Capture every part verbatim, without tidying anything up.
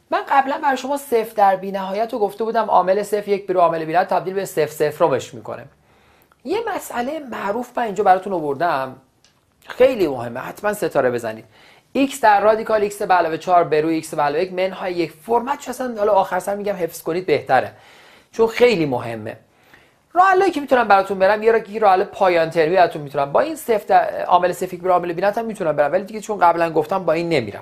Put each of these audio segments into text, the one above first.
من قبلا برای شما صفر در بی نهایت رو گفته بودم عامل صفر یک بی رو عامل بی نهایت تبدیل به صفر صفر رو بهش میکنه. یه مسئله معروف من اینجا براتون آوردم خیلی مهمه، حتما ستاره بزنید. x در رادیکال x به علاوه چهار به روی x به علاوه یک منهای یک. فرمتش اصلا حالا آخر سر میگم حفظ کنید بهتره چون خیلی مهمه. راه حلی که میتونم براتون برم یه راه حل پایان ترمی براتون میتونم با این صفر عامل صفر به عامل بی نهایت هم میتونم برم، ولی دیگه چون قبلا گفتم با این نمیرم.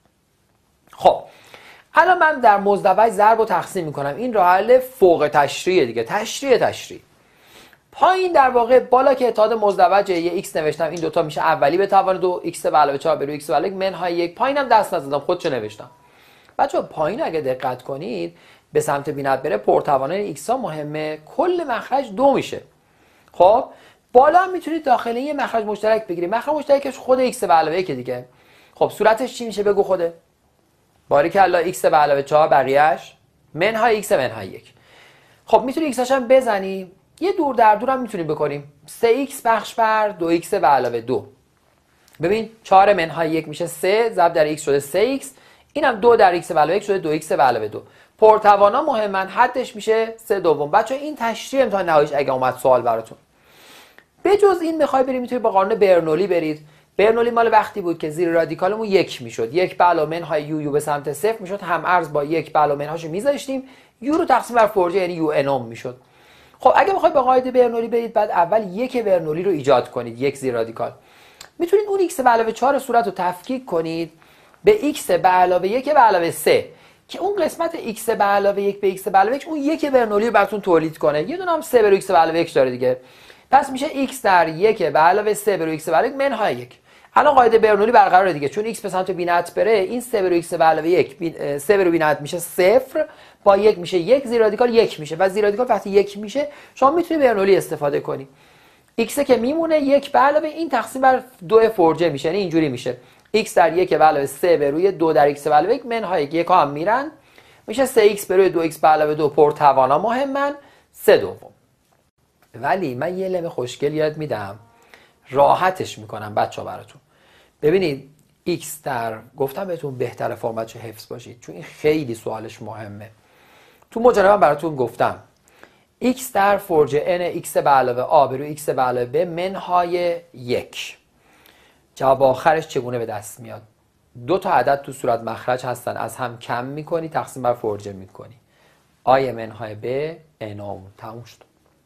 خب الان من در مزدوج ضرب و تقسیم میکنم. این راه حل فوق تشریح دیگه، تشریح تشریح. پایین در واقع بالا که اتحاد مزدوج یه x نوشتم، این دوتا میشه اولی به توان دو x به علاوه چهار به روی x به علاوه یک منهای یک. پایینم دست نزدم خودشو نوشتم. بچه‌ها پایین اگه دقت کنید به سمت بی نهایت بره پرتوانای x ها مهمه، کل مخرج دو میشه. خب بالا هم میتونید داخل یه مخرج مشترک بگیرید. مخرج مشترکش خود x به علاوه یک دیگه. خب صورتش چی میشه بگو خوده؟ باریکلا x به علاوه چهار بقیه‌اش منهای x منهای یک. خب میتونی x هم بزنی. یه دور در دور هم میتونیم بکنیم. سه x بخش بر دو x به علاوه دو. ببین چهار منهای یک میشه سه ضرب در x شده سه x. اینم دو در x به علاوه یک شده دو x به علاوه دو. پرتوانا مهمن، حدش میشه سه دوم. بچه‌ها این تشریح امتحان نهاییش اگه اومد سوال براتون. به جز این میخوای برید میتونید با قانون برنولی برید. برنولی مال وقتی بود که زیر رادیکالمون یک میشد. یک به علاوه منهای یو یو به سمت صفر میشد. هم ارز با یک به علاوه منهاشو میذاشتیم. یو رو تقسیم بر فرجه یعنی یو انوم میشد. خب اگه بخواید با قاعده برنولی برید بعد اول یک برنولی رو ایجاد کنید، یک زیر رادیکال. میتونید اون x به علاوه چهار صورت رو تفکیک کنید به x به علاوه یک به علاوه سه که اون قسمت x به علاوه یک به x به علاوه یک اون یک برنولی رو براتون تولید کنه. یه دونه هم سه به روی x به علاوه یک داره دیگه. پس میشه x در یک به علاوه سه به روی x به علاوه یک منهای یک. الان قاعده برنولی برقراره دیگه، چون x به سمت بی نهایت بره این سه به روی x به علاوه یک سه به روی بی نهایت میشه صفر با یک میشه یک، زیر رادیکال یک میشه و زیر رادیکال وقتی یک میشه شما میتونید برنولی استفاده کنی. x که میمونه یک به علاوه این تقسیم بر دو فرجه میشه، یعنی اینجوری میشه x در یک به علاوه سه به روی دو در x به علاوه یک منهای یک. یک ها هم میرن میشه سه x به روی دو x به علاوه دو پرتوانا مهمن سه دوم. ولی من یه لمه خوشگل یاد میدم راحتش میکنم بچه‌ها براتون. ببینید x در گفتم بهتون بهتره فرمتش حفظ باشید چون این خیلی سوالش مهمه. تو مجرد براتون گفتم x در فرجه n x به علاوه a به روی x به علاوه b منهای یک. جواب آخرش چگونه به دست میاد؟ دو تا عدد تو صورت مخرج هستن، از هم کم میکنی تقسیم بر فرجه میکنی. a منهای b انوم. تموم شد.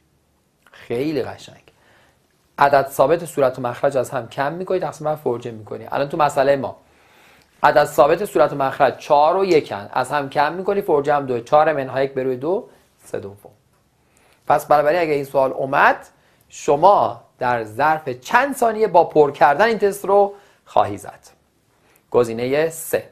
خیلی قشنگ. عدد ثابت صورت و مخرج از هم کم میکنی تقسیم بر فرجه میکنی. الان تو مسئله ما عدد ثابت صورت و مخرج چهار و یکن، از هم کم میکنی فرجه هم دو. چهار منهای یک به روی دو سه دوم. پس بنابراین اگه این سوال اومد شما در ظرف چند ثانیه با پر کردن این تست رو خواهی زد. گزینه سه.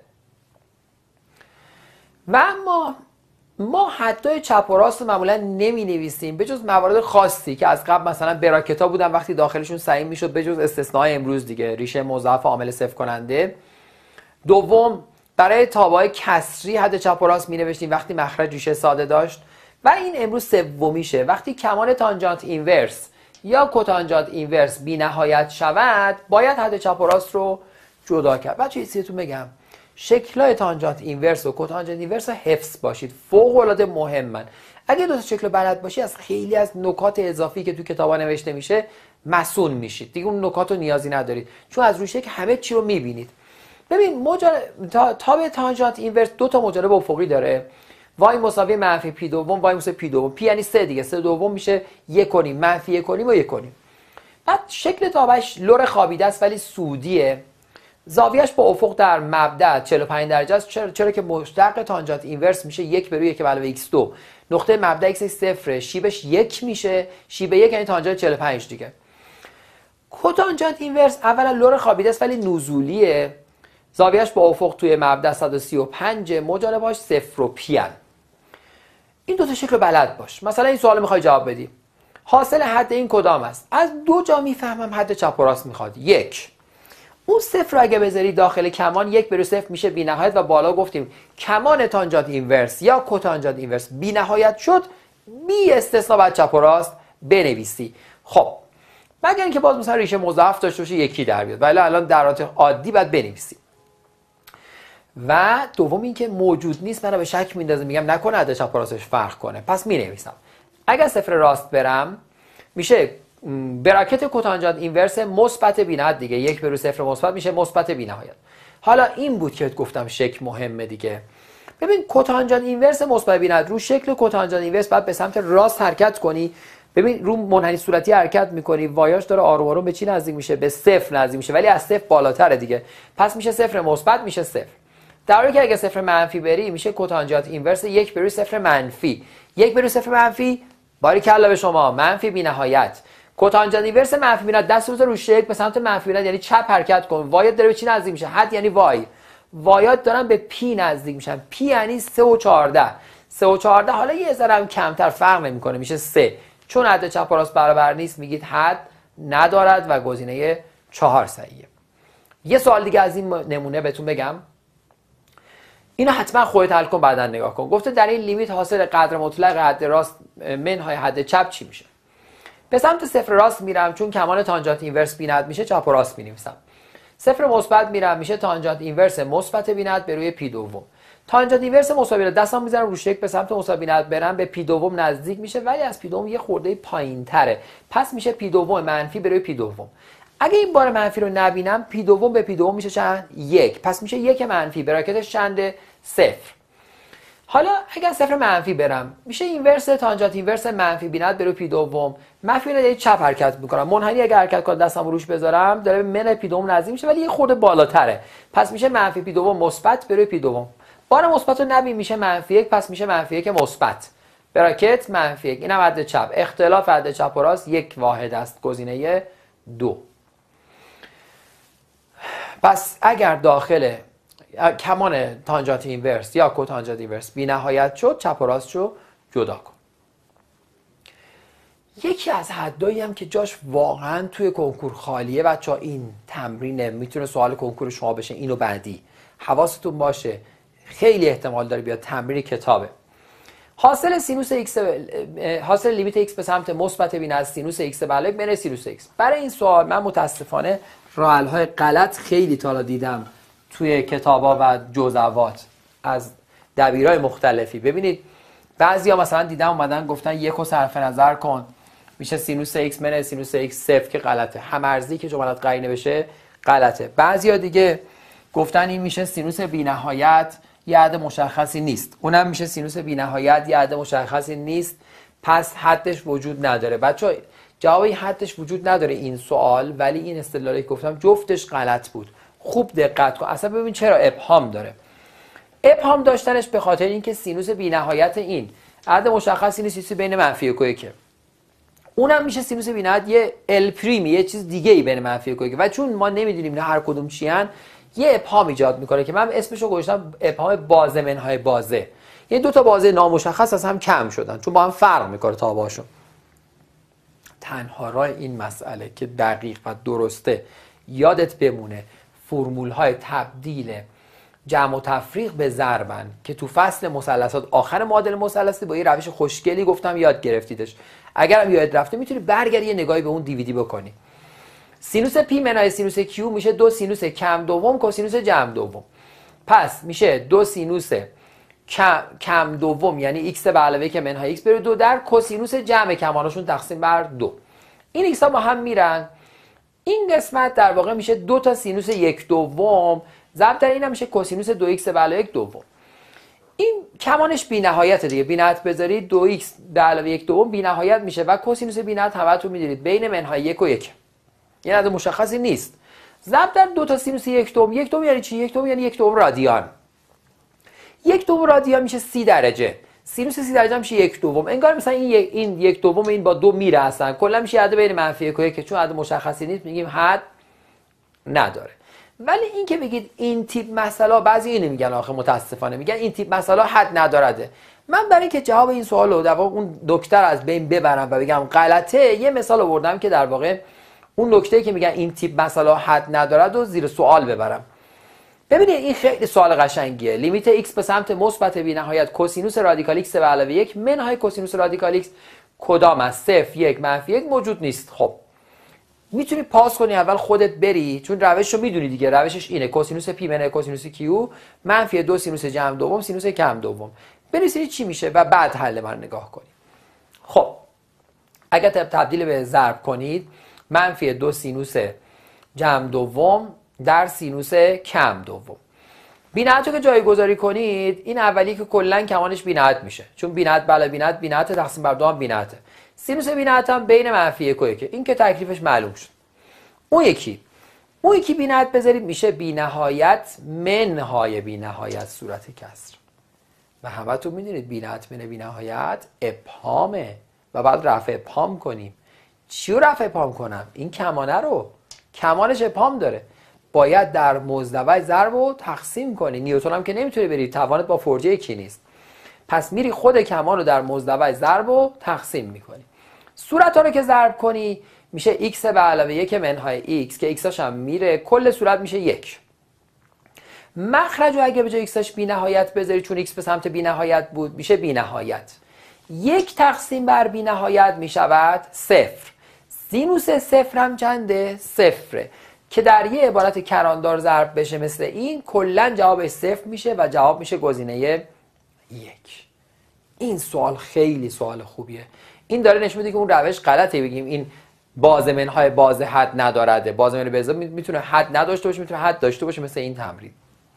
و اما ما حدای چپ و راست معمولا نمی نویسیم به جز موارد خاصی که از قبل مثلا براکت ها بودن وقتی داخلشون سعی میشد، به جز استثناء امروز دیگه ریشه مضاعف عامل صفر کننده. دوم برای تابعهای کسری حد چپ و راست می نوشتیم وقتی مخرج ریشه ساده داشت. و این امروز سومیشه وقتی کمان تانجانت اینورس یا کوتانجانت اینورس بی نهایت شود باید حد چپ و راست رو جدا کرد. بچه‌ها چیزتون بگم شکل‌های تانجانت اینورس و کوتانجانت اینورس رو حفظ باشید، فوق‌العاده مهمن. اگه دو تا شکل بلد باشی از خیلی از نکات اضافی که تو کتابا نوشته میشه مسئول میشید دیگه، اون نکات رو نیازی ندارید چون از روی شکل همه چی رو میبینید. ببین مجرد تا تابع تانجانت اینورس دو تا مجرد افقی داره، وای مساوی منفی پی دوم وای مساوی پی دوم. پی یعنی سه دیگه، سه دوم میشه یک کنیم منفی یک کنیم و یک کنیم. بعد شکل تابعش لور خوابیده است ولی سودیه، زاویه‌اش با افق در مبدأ چهل و پنج درجه است چرا, چرا که مشتق تانجانت اینورس میشه یک به روی یک به علاوه ایکس دو. نقطه مبدأ ایکس صفر، شیبش یک میشه، شیب یک یعنی تانجانت چهل و پنج دیگه. کوتانجانت اینورس اولا لور خوابیده است ولی نزولیه، زاویه‌اش با افق توی مبدأ صد و سی و پنج، موجبش صفر و پی ان. این دو تا شکل بلد باش. مثلا این سوال میخوای جواب بدی حاصل حد این کدام است؟ از دو جا میفهمم حد چپ و راست میخواد. یک، اون صفر رو اگه بذاری داخل کمان یک به روی صفر میشه بی نهایت و بالا گفتیم کمان تانجانت اینورس یا کوتانجانت اینورس بی نهایت شد بی استثنا بعد چپ و راست بنویسی. خب مگر اینکه باز مثلا ریشه مضاعف داشته باشه یکی در بیاد، ولی الان در حالت عادی باید بنویسی. و دوم اینکه موجود نیست منو به شک میندازه، میگم نکنه حد چپ و راستش فرق کنه، پس مینویسم اگر صفر راست برم میشه براکت کوتانژانت اینورس مثبت بی‌نهایت دیگه، یک به روی صفر مثبت میشه مثبت بی‌نهایت. حالا این بود که گفتم شکل مهمه دیگه. ببین کوتانژانت اینورس مثبت بی‌نهایت رو شکل کوتانژانت اینورس بعد به سمت راست حرکت کنی. ببین رو منحنی صورتی حرکت میکنی، وایاش داره آروم آروم به چی نزدیک میشه؟ به صفر نزدیک میشه، ولی از صفر بالاتره دیگه، پس میشه صفر مثبت میشه صفر. در حالی که اگه صفر منفی بری میشه کوتانژانت اینورس یک به روی صفر منفی. یک به روی صفر منفی باریکلا به شما، منفی بی‌نهایت. کوتانژانت اینورس منفی بی‌نهایت دست روز رو شکل به سمت منفی بی‌نهایت یعنی چپ حرکت کن. وایات داره به چی نزدیک میشه؟ حد یعنی وای. وایات دارن به پی نزدیک میشن. پی یعنی سه و چهارده. سه و چهارده حالا یه ذره هم کمتر فرق نمیکنه میشه سه. چون حد چپ و راست برابر نیست میگید حد ندارد و گزینه چهار صحیحه. یه سوال دیگه از این نمونه بهتون بگم. اینو حتما خودت حل کن بعداً نگاه کن. گفته در این لیمیت حاصل قدر مطلق حد راست منهای حد چپ چی میشه؟ به سمت صفر راست میرم چون کمان تانجانت اینورس بی‌نهایت میشه چپ و راست مینویسم. صفر مثبت میرم میشه تانجانت اینورس مثبت بی‌نهایت به روی پی دوم. تانجانت اینورس مثبت بی‌نهایت دستام میذارم رو شکل به سمت مثبت بی‌نهایت برم به پی دوم نزدیک میشه ولی از پی دوم یه خورده پایینتره. پس میشه پی دوم منفی به روی پی دوم. اگه این بار منفی رو نبینم پی دوم به پی دوم میشه چند؟ یک. پس میشه یک منفی براکتش چنده؟ صفر. حالا اگر صفر منفی برم میشه اینورس تانجانت اینورس منفی بی‌نهایت به روی پی دوم. منفی بی‌نهایت چپ حرکت میکنم. منحنی اگر حرکت کنم دستم روش بذارم داره به من پی دوم نزدیک میشه ولی یه خورده بالاتره. پس میشه منفی پی دوم مثبت به روی پی دوم. بار مثبت رو نبین میشه منفی یک، پس میشه منفی یک مثبت. براکت منفی یک. اینم حد چپ. اختلاف حد چپ و راست یک واحد است. گزینه دو. پس اگر داخل کمان تانجانت اینورس یا کوتانژانت اینورس بی نهایت شد چپ و راست رو جدا کن. یکی از حدایی هم که جاش واقعا توی کنکور خالیه بچه‌ها این تمرینه، میتونه سوال کنکور شما بشه. اینو بعدی حواستون باشه، خیلی احتمال داره بیاد تمرین کتابه. حاصل سینوس ایکس حاصل لیمیت ایکس به سمت مثبت بین از سینوس ایکس بالای بین سینوس ایکس. برای این سوال من متاسفانه راه حل‌های غلط خیلی تا دیدم توی کتابا و جزوات از دبیرای مختلفی. ببینید بعضیا مثلا دیدم اومدن گفتن یکو صرف نظر کن میشه سینوس ایکس من سینوس ایکس صفر که غلطه. هم‌ارزی که جملات قرینه بشه غلطه. بعضیا دیگه گفتن این میشه سینوس بی‌نهایت یه حد مشخصی نیست. اونم میشه سینوس بی‌نهایت یه حد مشخصی نیست. پس حدش وجود نداره. بچه‌ها جواب حدش وجود نداره این سوال، ولی این استدلالی که گفتم جفتش غلط بود. خوب دقت کن. اصلا ببین چرا ابهام داره. ابهام داشتنش به خاطر اینکه سینوس بی‌نهایت این عدد مشخصی نیست، چیزی بین منفی یک و یک. اونم میشه سینوس بی‌نهایت یه ال پریم یه چیز دیگه ای بین منفی یک و یک. و چون ما نمیدونیم اینا هر کدوم چیان، یه ابهام ایجاد میکنه که من اسمشو گذاشتم ابهام بازه منهای بازه. یعنی دو تا بازه نامشخص از هم کم شدن چون با هم فرق میکنه تابعشون. تنها راه این مسئله که دقیق و درسته یادت بمونه فرمول های تبدیل جمع و تفریق به ضربن که تو فصل مثلثات آخر معادله مثلثی با یه روش خوشگلی گفتم یاد گرفتیدش. اگرم یاد رفته میتونی برگردی یه نگاهی به اون دیویدی بکنی. سینوس پی منهای سینوس کیو میشه دو سینوس کم دوم کوسینوس جمع دوم. پس میشه دو سینوس کم, کم دوم یعنی ایکس به علاوه که منهای ایکس بره دو در کوسینوس جمع کمانشون تقسیم بر دو. این ایکس ها با هم میرن. این قسمت در واقع میشه دو تا سینوس یک دوم ضرب در این هم میشه کوسینوس دو ایکس به علاوه یک دوم. این کمانش بی‌نهایت دیگه. بی‌نهایت بذارید دو ایکس به علاوه یک دوم بی‌نهایت میشه و کوسینوس بی‌نهایت همتون میدونید بین منهای یک و یک. یعنی عدد مشخصی نیست. ضرب در دو تا سینوس یک دوم. یک دوم یعنی چی؟ یک دوم یعنی یک دوم رادیان. یک دوم رادیان میشه سی درجه. سینوس سی درجه میشه یک دوم. انگار مثلا این یک این یک دوم این با دو میره اصلا. کلا میشه عدد بین منفی یک و یک که چون عدد مشخصی نیست میگیم حد نداره. ولی این که بگید این تیپ مسئله، بعضی اینو میگن آخه متاسفانه میگن این تیپ مسئله حد نداره. من برای اینکه جواب این سوالو در واقع اون دکتر از بین ببرم و بگم غلطه، یه مثال آوردم که در واقع اون نکته‌ای که میگن این تیپ مسئله حد نداره و زیر سوال ببرم. ببینید این خیلی سوال قشنگیه. لیمیت x به سمت مثبت بی‌نهایت کوسینوس رادیکال x به علاوه یک منهای کوسینوس رادیکال x کدام از صفر یک منفی یک موجود نیست. خب میتونی پاس کنی اول خودت بری، چون روش رو میدونی دیگه، روشش اینه کوسینوس پی منهای کوسینوس کیو منفی دو سینوس جمع دوم سینوس کم دوم، بنویسید چی میشه و بعد حل من نگاه کنید. خب اگر تبدیل به ضرب کنید، منفی دو سینوس جمع دوم در سینوس کم دوم. بی‌نهایت رو که جایگذاری کنید، این اولی که کلا کمانش بی‌نهایت میشه، چون بی‌نهایت بالا بی‌نهایت بی‌نهایت تقسیم بر دو هم بی‌نهایته. سینوس بی‌نهایت هم بین منفی یک و یک، این که تکلیفش معلوم شد. اون یکی اون یکی بی‌نهایت بذارید میشه بی‌نهایت منهای بی‌نهایت صورت کسر. و همتون میدونید بی‌نهایت من بی‌نهایت ابهامه و بعد رفع ابهام کنیم. چی رو رفع ابهام کنم؟ این کمانه رو، کمانش ابهام داره، باید در مزدوج ضرب رو تقسیم کنی. نیوتن هم که نمیتونه بری، توانت با فرجه یکی نیست، پس میری خود کمان رو در مزدوج ضرب رو تقسیم میکنی. صورت ها رو که ضرب کنی میشه x به علاوه یک منهای x که x هاش هم میره، کل صورت میشه یک. مخرج رو اگه به جای x هاش بی نهایت بذاری، چون x به سمت بی نهایت بود، میشه بی نهایت. یک تقسیم بر بی نهایت میشود صفر. سینوس صفر هم چنده؟ صفره. که در یه عبارت کراندار ضرب بشه مثل این، کلا جوابش صفر میشه و جواب میشه گزینه یک. این سوال خیلی سوال خوبیه. این داره نشون میده که اون روش غلطه، بگیم این بازمنهای باز حد ندارده. بازمن به میتونه حد نداشته باشه، میتونه حد داشته باشه، مثل این تمرین.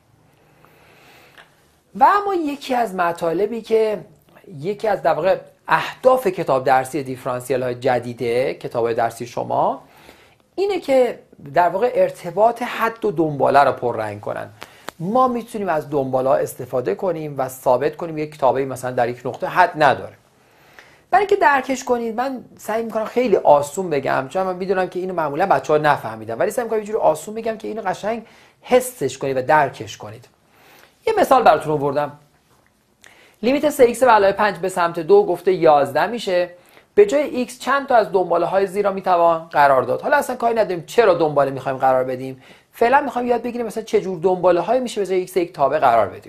و اما یکی از مطالبی که یکی از در واقع اهداف کتاب درسی دیفرانسیل های جدیده کتاب درسی شما اینه که در واقع ارتباط حد و دنباله رو پررنگ کنن. ما میتونیم از دنباله ها استفاده کنیم و ثابت کنیم یک کتابی مثلا در یک نقطه حد نداره. برای اینکه درکش کنید، من سعی میکنم خیلی آسون بگم، چون من میدونم که اینو معمولا بچه‌ها نفهمیدن، ولی سعی میکنم یه جوری آسون بگم که اینو قشنگ حسش کنید و درکش کنید. یه مثال براتون آوردم. لیمیت سه ایکس به علاوه پنج به سمت دو گفته یازده میشه. به جای x چند تا از دنباله های زیرا میتوان قرار داد. حالا اصلا کاری نداریم چرا دنباله میخوایم قرار بدیم، فعلا میخوایم یاد بگیریم مثلا چه جور دنباله های میشه به جای x یک تابع قرار بدیم.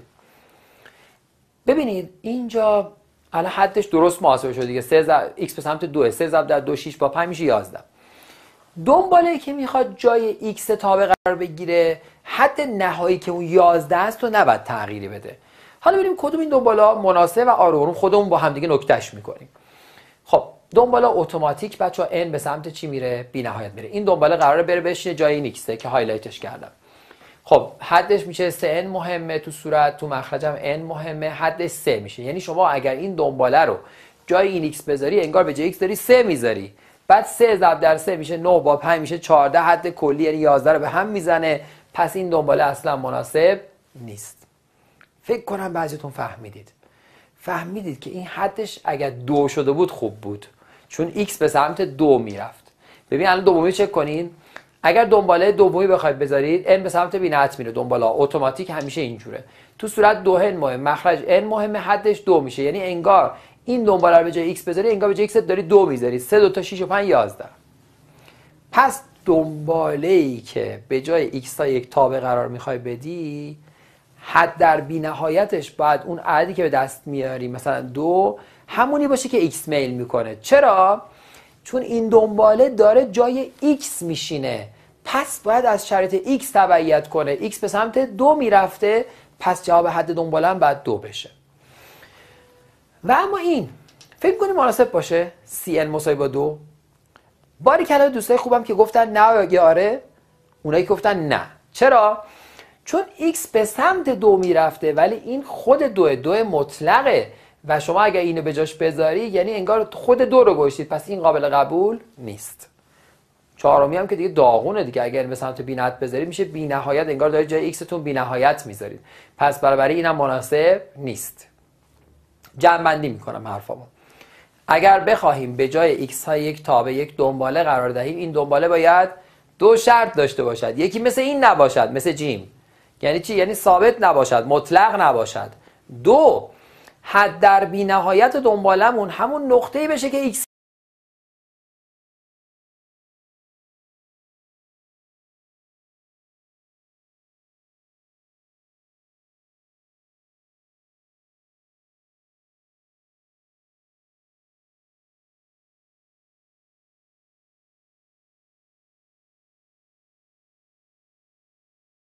ببینید اینجا الان حدش درست محاسبه شده دیگه، سه ضرب x به سمت دو، سه ضرب در دو شش با پنج میشه یازده. دنباله که میخواد جای x تابع قرار بگیره، حد نهایی که اون یازده است رو نباید تغییری بده. حالا ببینیم کدوم این دنباله مناسب و آروم خودمون با هم دیگه نکتهش میکنیم. خب دنباله اتوماتیک بچا n به سمت چی میره؟ بی نهایت میره. این دنباله قراره بره بشینه جای این x که هایلایتش کردم. خب حدش میشه سه n مهمه تو صورت، تو مخرجم n مهمه، حدش سه میشه. یعنی شما اگر این دنباله رو جای این x بذاری، انگار به جای x داری سه میذاری. بعد سه ضرب در سه میشه نه، با پنج میشه چهارده، حد کلی یعنی یازده رو به هم میزنه. پس این دنباله اصلا مناسب نیست. فکر کنم بعضیتون فهمیدید. فهمیدید که این حدش اگر دو شده بود خوب بود، چون x به سمت دو میرفت. ببین الان دومی چک کنین. اگر دنباله دومی بخواید بذارید n به سمت بی‌نهایت میره، دنباله اتوماتیک همیشه اینجوره. تو صورت دو n مهم، مخرج n مهم، حدش دو میشه. یعنی انگار این دنباله رو به جای x بذاری، انگار به جای x داری دو میذاری. سه دو تا شش و پنج یازده. پس دنباله‌ای که به جای x تا یک تابع قرار میخوای بدی، حد در بی نهایتش باید اون عددی که به دست میاری مثلا دو همونی باشه که x میل میکنه. چرا؟ چون این دنباله داره جای x میشینه، پس باید از شرط x تبعیت کنه. x به سمت دو میرفته، پس جواب حد دنباله هم باید دو بشه. و اما این فکر کنی مناسب باشه سی ان مساوی با دو؟ باری کلا دوستای خوبم که گفتن نه یا آره، اونایی که گفتن نه. چرا؟ چون x به سمت دو میرفته ولی این خود دوه، دو مطلقه و شما اگر اینو به جاش بذاری یعنی انگار خود دو رو گذاشتید، پس این قابل قبول نیست. چهارمی هم که دیگه داغونه دیگه، اگر به سمت بی‌نهایت بذارید میشه بی نهایت، انگار دارید جای x تون بی نهایت میذارید، پس برابری اینم مناسب نیست. جمع بندی میکنم حرفامو. اگر بخواهیم به جای x های یک تابع یک دنباله قرار دهیم، این دنباله باید دو شرط داشته باشد. یکی مثل این نباشد، مثل جیم. یعنی چی؟ یعنی ثابت نباشد، مطلق نباشد. دو، حد در بی نهایت دنبالمون همون نقطه‌ای بشه که x